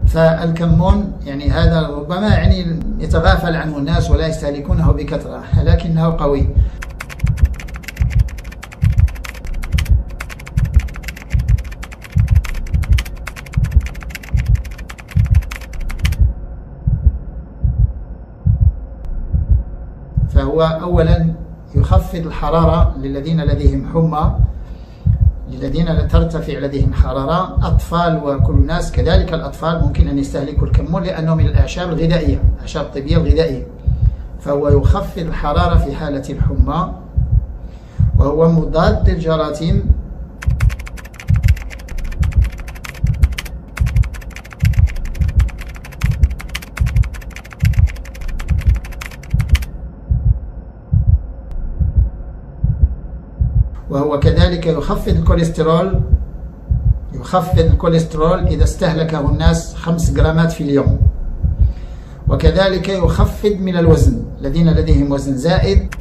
فالكمون يعني هذا ربما يعني يتغافل عنه الناس ولا يستهلكونه بكثرة، لكنه قوي. فهو أولا يخفض الحرارة للذين لديهم حمى، للذين ترتفع لديهم حرارة، أطفال وكل الناس. كذلك الأطفال ممكن أن يستهلكوا الكمون لأنه من الأعشاب الغذائية، الأعشاب الطبية الغذائية. فهو يخفض الحرارة في حالة الحمى، وهو مضاد للجراثيم، وهو كذلك يخفض الكوليسترول إذا استهلكه الناس 5 جرامات في اليوم. وكذلك يخفض من الوزن الذين لديهم وزن زائد.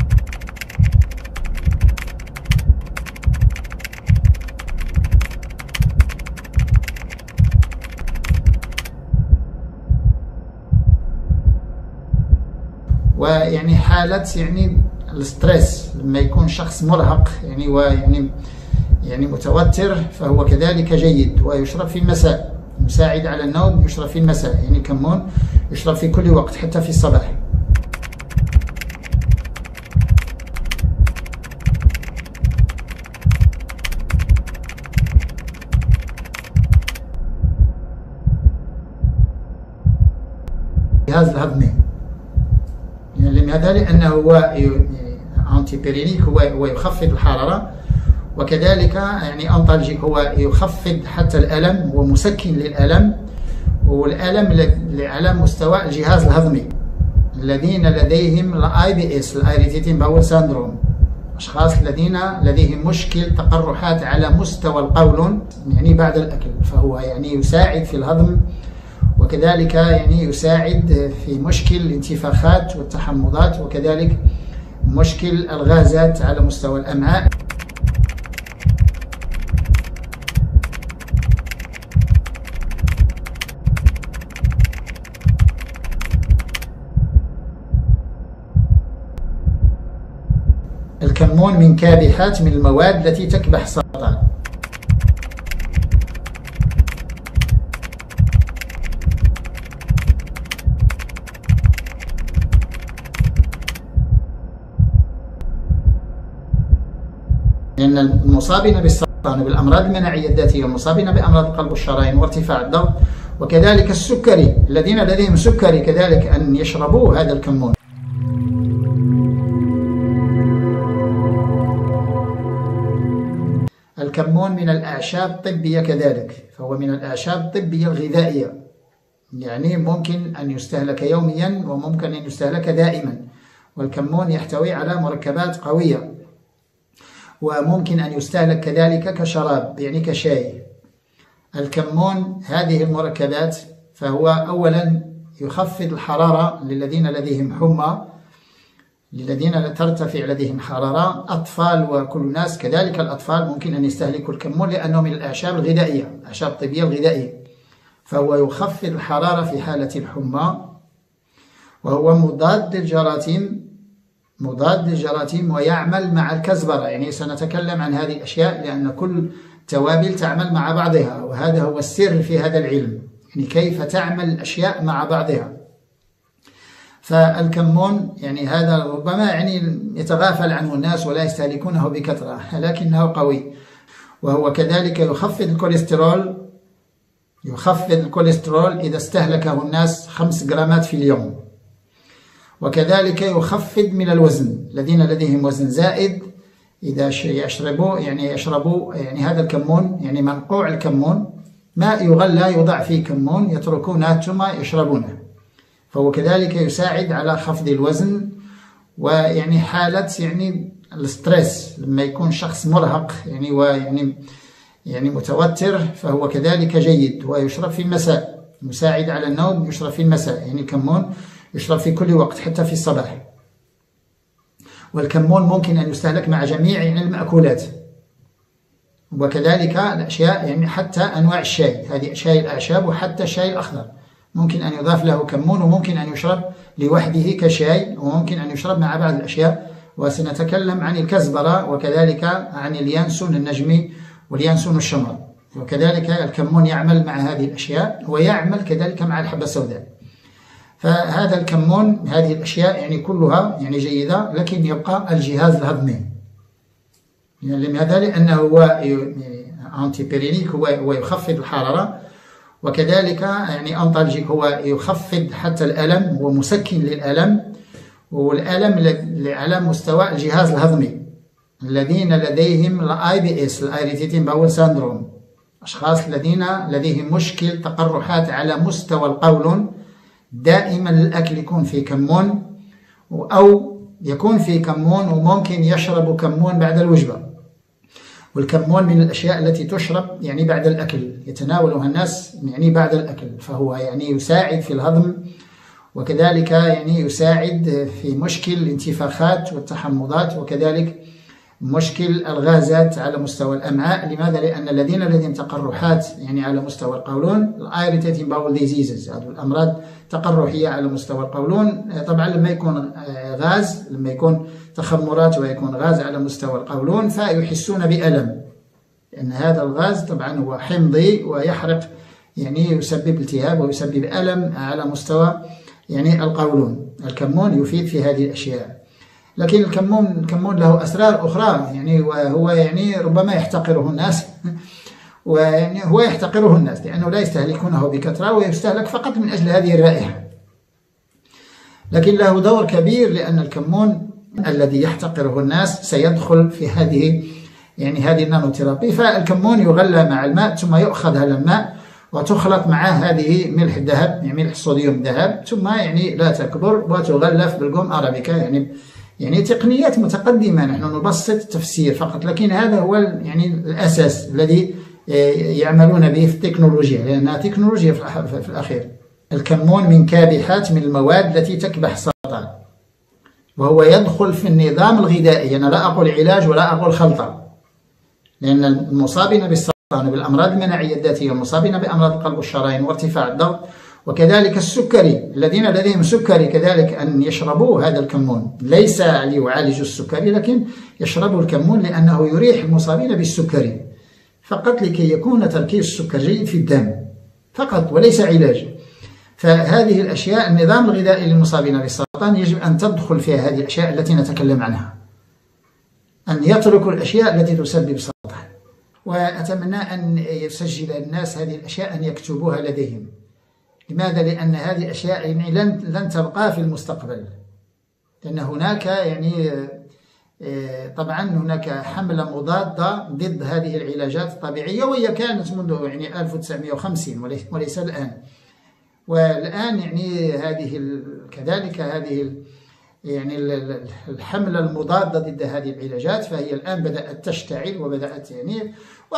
ويعني حالة يعني الستريس لما يكون شخص مرهق يعني ويعني متوتر، فهو كذلك جيد. ويشرب في المساء، مساعد على النوم، يشرب في المساء، يعني كمون يشرب في كل وقت حتى في الصباح. الجهاز الهضمي يعني لماذا؟ لأنه هو أنتي بيرينيك، هو يخفض الحرارة، وكذلك يعني أنطالجيك، هو يخفض حتى الألم، هو مسكن للألم، والألم على مستوى الجهاز الهضمي. الذين لديهم الاي بي اس، الايريتيتين باول ساندروم، أشخاص الذين لديهم مشكل تقرحات على مستوى القولون يعني بعد الأكل، فهو يعني يساعد في الهضم، وكذلك يعني يساعد في مشكل الانتفاخات والتحمضات، وكذلك مشكل الغازات على مستوى الأمعاء. الكمون من كابحات، من المواد التي تكبح السرطان. لأن المصابين بالسرطان وبالأمراض المناعية الذاتية، والمصابين بأمراض القلب والشرايين وارتفاع الضغط، وكذلك السكري، الذين لديهم سكري كذلك أن يشربوا هذا الكمون. الكمون من الأعشاب الطبية كذلك، فهو من الأعشاب الطبية الغذائية، يعني ممكن أن يستهلك يوميا وممكن أن يستهلك دائما. والكمون يحتوي على مركبات قوية، وممكن أن يستهلك كذلك كشراب يعني كشاي. الكمون هذه المركبات، فهو أولا يخفض الحرارة للذين لديهم حمى، للذين ترتفع لديهم حرارة، أطفال وكل الناس. كذلك الأطفال ممكن أن يستهلكوا الكمون لأنه من الأعشاب الغذائية، الأعشاب الطبية الغذائية. فهو يخفض الحرارة في حالة الحمى، وهو مضاد للجراثيم، ويعمل مع الكزبرة. يعني سنتكلم عن هذه الأشياء لأن كل توابل تعمل مع بعضها، وهذا هو السر في هذا العلم، يعني كيف تعمل الأشياء مع بعضها. فالكمون يعني هذا ربما يعني يتغافل عنه الناس ولا يستهلكونه بكثرة، لكنه قوي. وهو كذلك يخفض الكوليسترول إذا استهلكه الناس 5 جرامات في اليوم. وكذلك يخفض من الوزن الذين لديهم وزن زائد، إذا يشربوا يعني هذا الكمون، يعني منقوع الكمون، ماء يغلى يوضع فيه كمون، يتركونه ثم يشربونه. فهو كذلك يساعد على خفض الوزن، ويعني حالة يعني الستريس لما يكون شخص مرهق يعني ويعني متوتر، فهو كذلك جيد. ويشرب في المساء، مساعد على النوم، يشرب في المساء، يعني كمون يشرب في كل وقت حتى في الصباح. والكمون ممكن أن يستهلك مع جميع يعني المأكولات، وكذلك الأشياء يعني حتى أنواع الشاي، هذه شاي الأعشاب وحتى الشاي الأخضر ممكن أن يضاف له كمون، وممكن أن يشرب لوحده كشاي، وممكن أن يشرب مع بعض الأشياء. وسنتكلم عن الكزبرة وكذلك عن اليانسون النجمي واليانسون الشمر، وكذلك الكمون يعمل مع هذه الأشياء ويعمل كذلك مع الحبة السوداء. فهذا الكمون هذه الأشياء يعني كلها يعني جيدة، لكن يبقى الجهاز الهضمي. يعني لماذا؟ لأنه هو أنتي بيرينيك، هو يخفض الحرارة، وكذلك يعني أنطالجيك هو يخفض حتى الألم، هو مسكن للألم، والألم على مستوى الجهاز الهضمي. الذين لديهم الاي بي اس الايريتيتين باول ساندروم، أشخاص الذين لديهم مشكل تقرحات على مستوى القولون، دائما الأكل يكون فيه كمون، أو يكون فيه كمون وممكن يشربوا كمون بعد الوجبة. والكمون من الأشياء التي تشرب يعني بعد الأكل، يتناولها الناس يعني بعد الأكل، فهو يعني يساعد في الهضم، وكذلك يعني يساعد في مشكل الانتفاخات والتحمضات، وكذلك مشكل الغازات على مستوى الأمعاء. لماذا؟ لأن الذين لديهم تقرحات يعني على مستوى القولون، الirritating bowel diseases، هذه الأمراض تقرحية على مستوى القولون، طبعا لما يكون غاز، لما يكون تخمرات ويكون غاز على مستوى القولون فيحسون بألم، لأن هذا الغاز طبعا هو حمضي ويحرق، يعني يسبب التهاب ويسبب ألم على مستوى يعني القولون. الكمون يفيد في هذه الأشياء، لكن الكمون له أسرار أخرى يعني، وهو يعني ربما يحتقره الناس ويعني هو يحتقره الناس لأنه لا يستهلكونه بكثرة، ويستهلك فقط من أجل هذه الرائحة، لكن له دور كبير، لأن الكمون الذي يحتقره الناس سيدخل في هذه النانوثيرابي. فالكمون يغلى مع الماء، ثم يؤخذ هذا الماء وتخلط معه هذه ملح الذهب، يعني ملح صوديوم الذهب، ثم يعني لا تكبر وتغلف بالجوم أرابيكا، يعني تقنيات متقدمة، نحن نبسط التفسير فقط، لكن هذا هو يعني الأساس الذي يعملون به في التكنولوجيا، لأنها تكنولوجيا في الأخير. الكمون من كابحات، من المواد التي تكبح السرطان، وهو يدخل في النظام الغذائي. أنا لا أقول علاج ولا أقول خلطة، لأن المصابين بالسرطان وبالأمراض المناعية الذاتية والمصابين بأمراض القلب والشرايين وارتفاع الضغط وكذلك السكري، الذين لديهم سكري كذلك أن يشربوا هذا الكمون، ليس ليعالجوا السكري، لكن يشربوا الكمون لأنه يريح المصابين بالسكري فقط، لكي يكون تركيز السكر جيد في الدم فقط وليس علاج. فهذه الأشياء، النظام الغذائي للمصابين بالسرطان يجب أن تدخل فيها هذه الأشياء التي نتكلم عنها، أن يتركوا الأشياء التي تسبب السرطان. وأتمنى أن يسجل الناس هذه الأشياء، أن يكتبوها لديهم. لماذا؟ لأن هذه الأشياء يعني لن تبقى في المستقبل، لأن هناك يعني طبعا هناك حملة مضادة ضد هذه العلاجات الطبيعية، وهي كانت منذ يعني 1950 وليس الآن. والآن يعني كذلك هذه يعني الحملة المضادة ضد هذه العلاجات، فهي الآن بدأت تشتعل وبدأت يعني،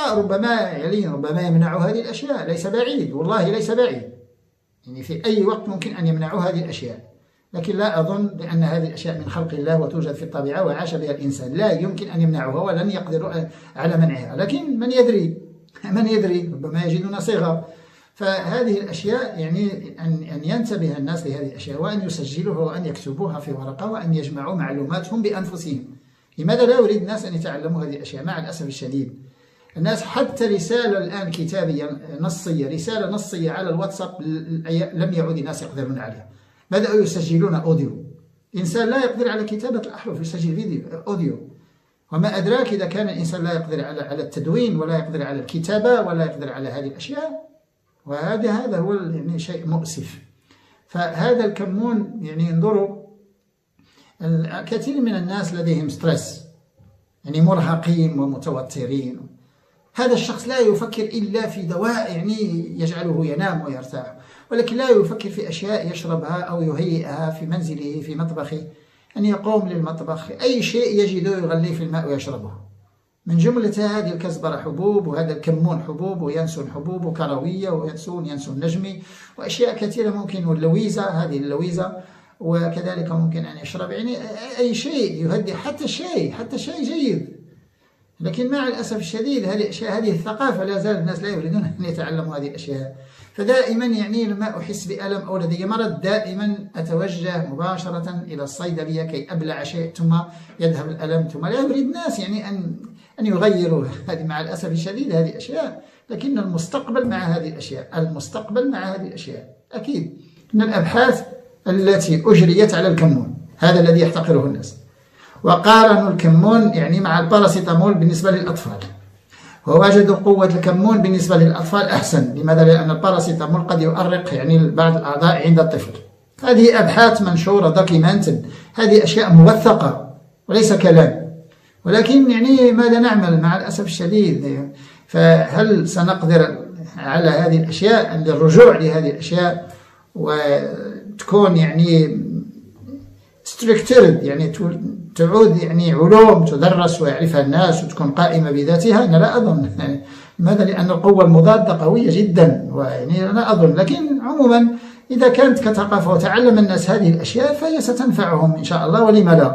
وربما يمنعوا هذه الأشياء، ليس بعيد، والله ليس بعيد، يعني في أي وقت ممكن أن يمنعوا هذه الأشياء، لكن لا أظن، لأن هذه الأشياء من خلق الله وتوجد في الطبيعة وعاش بها الإنسان، لا يمكن أن يمنعوها ولن يقدروا على منعها، لكن من يدري ربما يجدون صيغة. فهذه الأشياء يعني أن ينتبه الناس لهذه الأشياء، وأن يسجلوها وأن يكتبوها في ورقة، وأن يجمعوا معلوماتهم بأنفسهم. لماذا لا يريد الناس أن يتعلموا هذه الأشياء؟ مع الأسف الشديد الناس حتى رسالة الآن كتابية نصية، رسالة نصية على الواتساب لم يعود الناس يقدرون عليها، بدأوا يسجلون أوديو. الإنسان لا يقدر على كتابة الأحرف، يسجل فيديو أوديو، وما أدراك إذا كان الإنسان لا يقدر على التدوين ولا يقدر على الكتابة ولا يقدر على هذه الأشياء، وهذا هو يعني شيء مؤسف. فهذا الكمون يعني انظروا، الكثير من الناس لديهم ستريس، يعني مرهقين ومتوترين، هذا الشخص لا يفكر إلا في دواء يعني يجعله ينام ويرتاح، ولكن لا يفكر في أشياء يشربها أو يهيئها في منزله في مطبخه، أن يقوم للمطبخ، أي شيء يجده يغليه في الماء ويشربه. من جملة هذه الكزبرة حبوب، وهذا الكمون حبوب، وينسون حبوب، وكروية، وينسون نجمي، وأشياء كثيرة ممكن، واللويزة، هذه اللويزة، وكذلك ممكن أن يشرب يعني أي شيء يهدي، حتى شيء جيد، لكن مع الأسف الشديد هذه الأشياء، هذه الثقافة لا زال الناس لا يريدون أن يتعلموا هذه الأشياء. فدائما يعني لما أحس بألم أو لدي مرض دائما أتوجه مباشرة إلى الصيدلية كي أبلع شيء ثم يذهب الألم، ثم لا يريد الناس يعني أن يغيروا. هذه مع الأسف الشديد هذه أشياء، لكن المستقبل مع هذه الأشياء، المستقبل مع هذه الأشياء. أكيد من الأبحاث التي أجريت على الكمون، هذا الذي يحتقره الناس، وقارنوا الكمون يعني مع الباراسيتامول بالنسبة للأطفال، ووجدوا قوة الكمون بالنسبة للأطفال أحسن. لماذا؟ لأن الباراسيتامول قد يؤرق يعني بعض الأعضاء عند الطفل. هذه أبحاث منشورة دوكيمنتد، هذه أشياء موثقة وليس كلام. ولكن يعني ماذا نعمل مع الأسف الشديد؟ فهل سنقدر على هذه الأشياء، للرجوع لهذه الأشياء وتكون يعني ستركترد، يعني تعود يعني علوم تدرس ويعرفها الناس وتكون قائمة بذاتها؟ أنا لا أظن. لماذا؟ لأن القوة المضادة قوية جدا، ويعني لا أظن. لكن عموما إذا كانت كثقافة وتعلم الناس هذه الأشياء فهي ستنفعهم إن شاء الله، ولما لا.